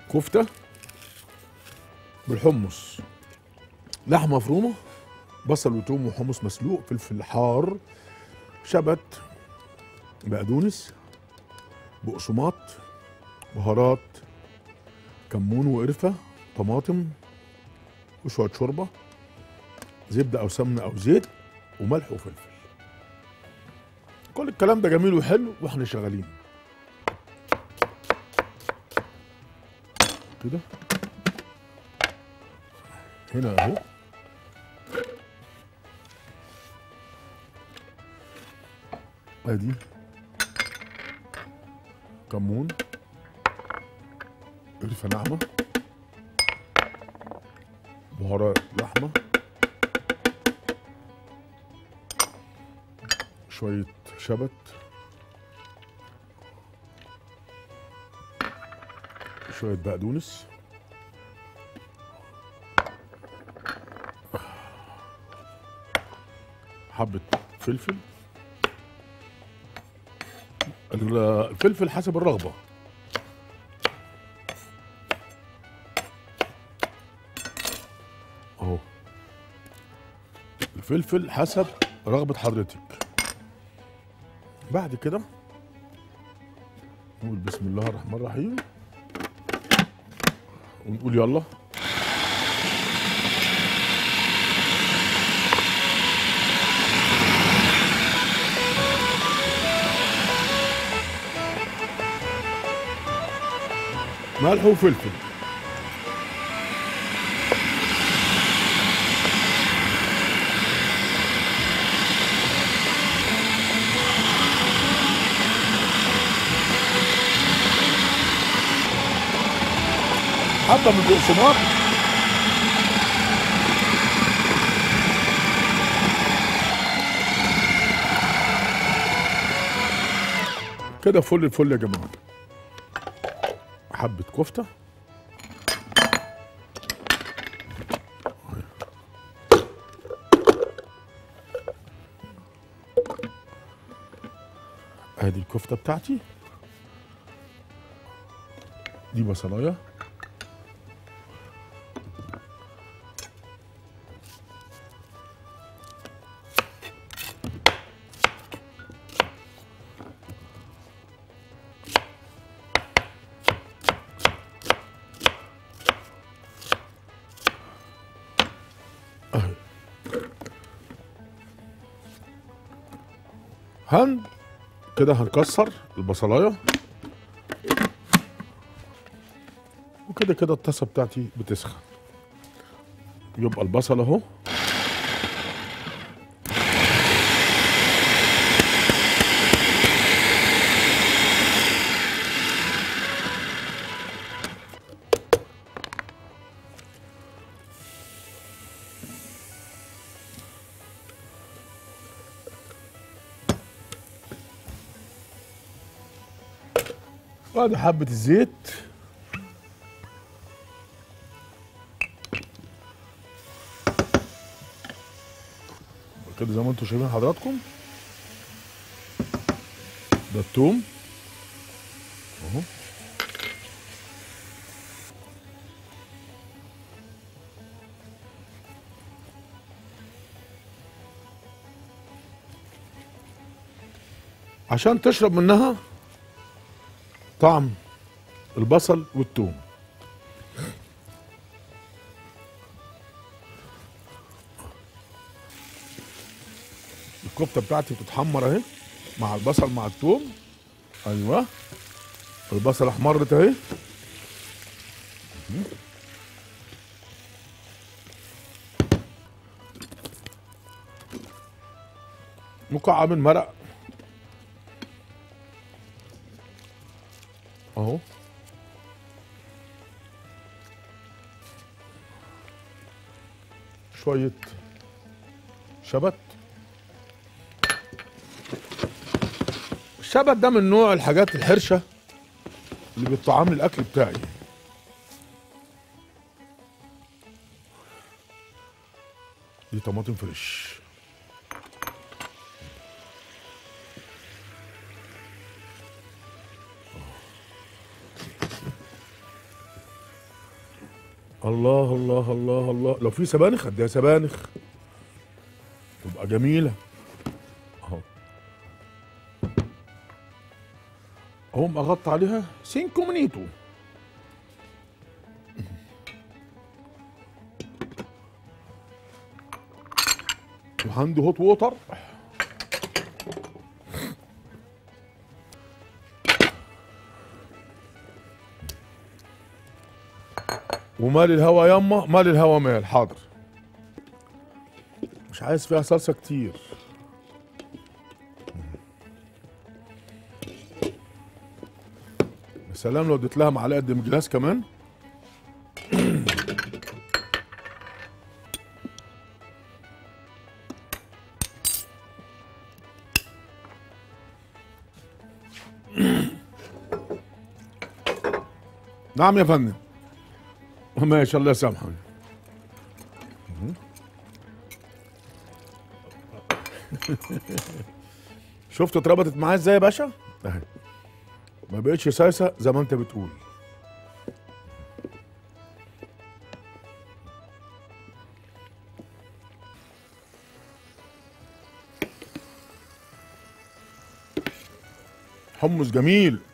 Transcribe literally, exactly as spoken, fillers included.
كفته بالحمص، لحمه مفرومه، بصل وتوم وحمص مسلوق، فلفل حار، شبت، بقدونس، بقسماط، بهارات، كمون وقرفه، طماطم، وشويه شوربه، زبده او سمنه او زيت، وملح وفلفل. كل الكلام ده جميل وحلو واحنا شغالين كده. هنا اهو ادي كمون، قرفه ناعمه، بهارات لحمه، شويه شبت، شويه بقدونس، حبه فلفل، الفلفل حسب الرغبه. اهو الفلفل حسب رغبه حضرتك. بعد كده نقول بسم الله الرحمن الرحيم ونقول يلا. ملح وفلفل، حبه من البقسماط، كده فل الفل يا جماعه. حبه كفته، ادي الكفته بتاعتي، دي بصلايه، اهي هن كده هنكسر البصلايه، وكده كده الطاسه بتاعتي بتسخن. يبقى البصل اهو، وادي حبه الزيت، كده زي ما انتم شايفين حضراتكم. ده الثوم اهو، عشان تشرب منها طعم البصل والثوم. الكفته بتاعتي بتتحمر اهي مع البصل مع الثوم. ايوه البصل احمرت اهي، مكعب من مرق اهو، شويه شبت. الشبت ده من نوع الحاجات الحرشه اللي بتطعم لي الاكل بتاعي. دي طماطم فريش، الله الله الله الله، لو في سبانخ اديها سبانخ تبقى جميله اهو. اقوم اغطي عليها سينكو مينيتو. وعندي هوت ووتر ومال الهوا ياما، مال الهوا مال. حاضر، مش عايز فيها صلصه كتير. يا سلام لو اديت لها معلقه دمجلاس كمان. نعم يا فندم. ماشي، الله يسامحك. شفت اتربطت معايا ازاي يا باشا؟ اهي ما بقتش سايسه زي ما انت بتقول. حمص جميل.